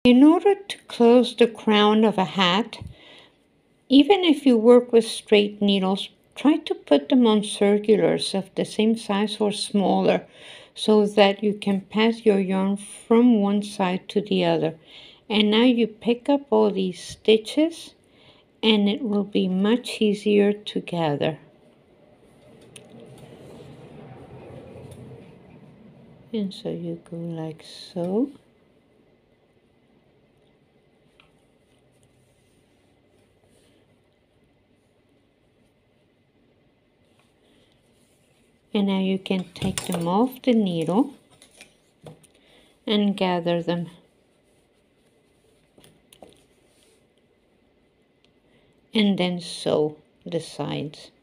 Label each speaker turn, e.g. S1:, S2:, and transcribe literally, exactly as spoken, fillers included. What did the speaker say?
S1: In order to close the crown of a hat, even if you work with straight needles, try to put them on circulars of the same size or smaller so that you can pass your yarn from one side to the other. And now you pick up all these stitches and it will be much easier to gather. And so you go like so. And now you can take them off the needle and gather them. And then sew the sides.